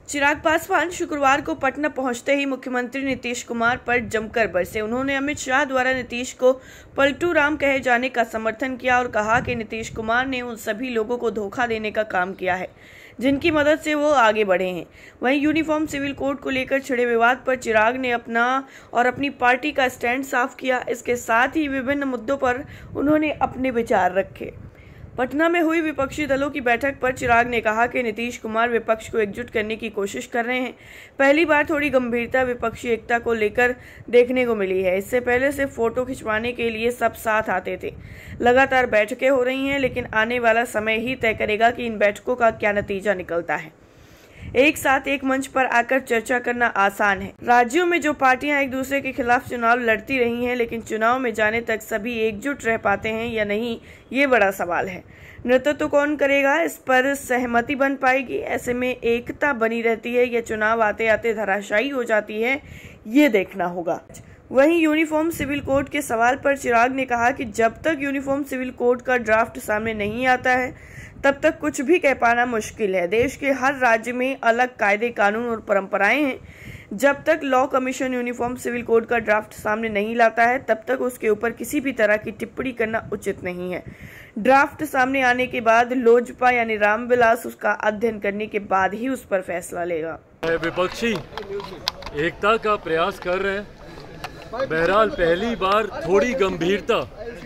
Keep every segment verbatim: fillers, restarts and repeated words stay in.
चिराग पासवान शुक्रवार को पटना पहुंचते ही मुख्यमंत्री नीतीश कुमार पर जमकर बरसे। उन्होंने अमित शाह द्वारा नीतीश को पलटू राम कहे जाने का समर्थन किया और कहा कि नीतीश कुमार ने उन सभी लोगों को धोखा देने का काम किया है जिनकी मदद से वो आगे बढ़े हैं। वहीं यूनिफॉर्म सिविल कोड को लेकर छिड़े विवाद पर चिराग ने अपना और अपनी पार्टी का स्टैंड साफ किया। इसके साथ ही विभिन्न मुद्दों पर उन्होंने अपने विचार रखे। पटना में हुई विपक्षी दलों की बैठक पर चिराग ने कहा कि नीतीश कुमार विपक्ष को एकजुट करने की कोशिश कर रहे हैं। पहली बार थोड़ी गंभीरता विपक्षी एकता को लेकर देखने को मिली है। इससे पहले सिर्फ फोटो खिंचवाने के लिए सब साथ आते थे। लगातार बैठकें हो रही हैं, लेकिन आने वाला समय ही तय करेगा कि इन बैठकों का क्या नतीजा निकलता है। एक साथ एक मंच पर आकर चर्चा करना आसान है। राज्यों में जो पार्टियां एक दूसरे के खिलाफ चुनाव लड़ती रही हैं, लेकिन चुनाव में जाने तक सभी एकजुट रह पाते हैं या नहीं, ये बड़ा सवाल है। नेतृत्व तो कौन करेगा, इस पर सहमति बन पाएगी। ऐसे में एकता बनी रहती है या चुनाव आते आते धराशायी हो जाती है, ये देखना होगा। वहीं यूनिफॉर्म सिविल कोड के सवाल पर चिराग ने कहा कि जब तक यूनिफॉर्म सिविल कोड का ड्राफ्ट सामने नहीं आता है तब तक कुछ भी कह पाना मुश्किल है। देश के हर राज्य में अलग कायदे, कानून और परंपराएं हैं। जब तक law commission uniform civil code का ड्राफ्ट सामने नहीं लाता है तब तक उसके ऊपर किसी भी तरह की टिप्पणी करना उचित नहीं है। ड्राफ्ट सामने आने के बाद लोजपा यानी रामविलास उसका अध्ययन करने के बाद ही उस पर फैसला लेगा। विपक्षी एकता का प्रयास कर रहे हैं। बहरहाल पहली बार थोड़ी गंभीरता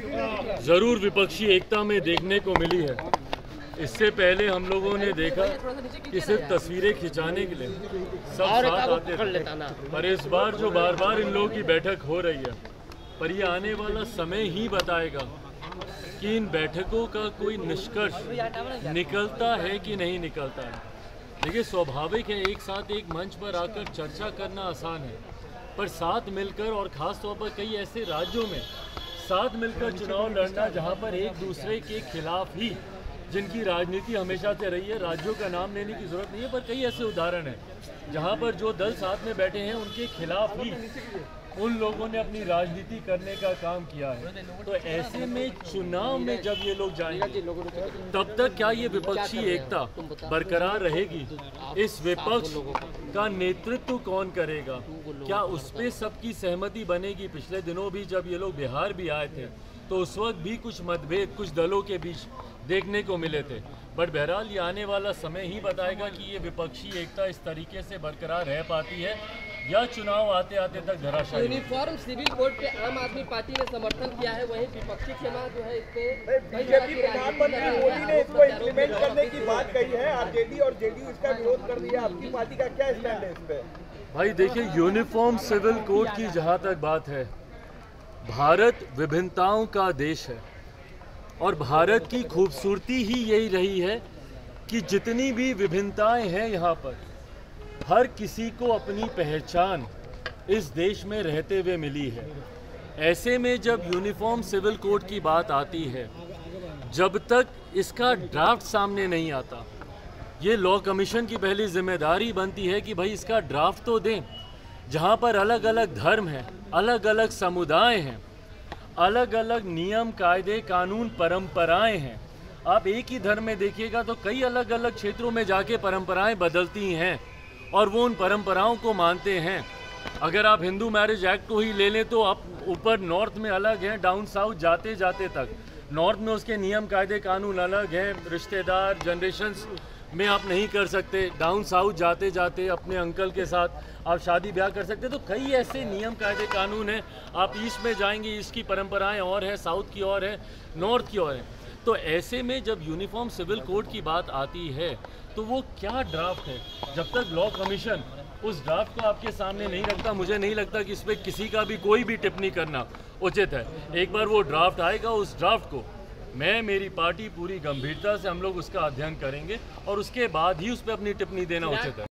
जरूर विपक्षी एकता में देखने को मिली है। इससे पहले हम लोगों ने देखा कि सिर्फ तस्वीरें खिंचाने के लिए सब साथ आते थे, पर इस बार जो बार बार इन लोगों की बैठक हो रही है, पर ये आने वाला समय ही बताएगा कि इन बैठकों का कोई निष्कर्ष निकलता है कि नहीं निकलता है। देखिए, स्वाभाविक है एक साथ एक मंच पर आकर चर्चा करना आसान है, पर साथ मिलकर और ख़ास तौर पर कई ऐसे राज्यों में साथ मिलकर चुनाव लड़ना जहां पर एक दूसरे के खिलाफ ही जिनकी राजनीति हमेशा से रही है, राज्यों का नाम लेने की जरूरत नहीं है, पर कई ऐसे उदाहरण हैं जहां पर जो दल साथ में बैठे हैं उनके खिलाफ ही उन लोगों ने अपनी राजनीति करने का काम किया है। तो ऐसे में चुनाव में जब ये लोग जाएंगे तब तक क्या ये विपक्षी एकता बरकरार रहेगी? इस विपक्ष का नेतृत्व कौन करेगा? क्या उस पर सबकी सहमति बनेगी? पिछले दिनों भी जब ये लोग बिहार भी आए थे तो उस वक्त भी कुछ मतभेद कुछ दलों के बीच देखने को मिले थे, बट बहरहाल ये आने वाला समय ही बताएगा कि ये विपक्षी एकता इस तरीके से बरकरार रह पाती है या चुनाव आते आते तक धराशायी। यूनिफॉर्म सिविल कोड के आम आदमी पार्टी ने समर्थन किया है, वहीं विपक्षी सेना जो है इस पे बीजेपी प्रधानमंत्री मोदी ने इसको इम्प्लीमेंट करने की बात कही है। आरजेडी और जेडीयू इसका विरोध कर दिया। आपकी पार्टी का क्या स्टैंड है इस पे? भाई देखिए, यूनिफॉर्म सिविल कोड की जहाँ तक बात है, भारत विभिन्नताओं का देश है और भारत की खूबसूरती ही यही रही है कि जितनी भी विभिन्नताएं हैं यहाँ पर, हर किसी को अपनी पहचान इस देश में रहते हुए मिली है। ऐसे में जब यूनिफॉर्म सिविल कोड की बात आती है, जब तक इसका ड्राफ्ट सामने नहीं आता, ये लॉ कमीशन की पहली जिम्मेदारी बनती है कि भाई इसका ड्राफ्ट तो दें। जहाँ पर अलग अलग धर्म हैं, अलग अलग समुदाय हैं, अलग अलग नियम, कायदे, कानून, परंपराएं हैं। आप एक ही धर्म में देखिएगा तो कई अलग अलग क्षेत्रों में जाके परंपराएं बदलती हैं और वो उन परंपराओं को मानते हैं। अगर आप हिंदू मैरिज एक्ट को ही ले लें तो आप ऊपर नॉर्थ में अलग हैं, डाउन साउथ जाते जाते तक नॉर्थ में उसके नियम, कायदे, कानून अलग हैं। रिश्तेदार, जनरेशंस में आप नहीं कर सकते। डाउन साउथ जाते जाते अपने अंकल के साथ आप शादी ब्याह कर सकते। तो कई ऐसे नियम, कायदे, कानून हैं। आप ईस्ट में जाएंगे, ईस्ट की परंपराएं और है, साउथ की और है, नॉर्थ की और है। तो ऐसे में जब यूनिफॉर्म सिविल कोड की बात आती है तो वो क्या ड्राफ्ट है, जब तक लॉ कमीशन उस ड्राफ्ट को आपके सामने नहीं रखता, मुझे नहीं लगता कि इस पर किसी का भी कोई भी टिप्पणी करना उचित है। एक बार वो ड्राफ्ट आएगा, उस ड्राफ्ट को मैं, मेरी पार्टी पूरी गंभीरता से हम लोग उसका अध्ययन करेंगे और उसके बाद ही उस पर अपनी टिप्पणी देना उचित है।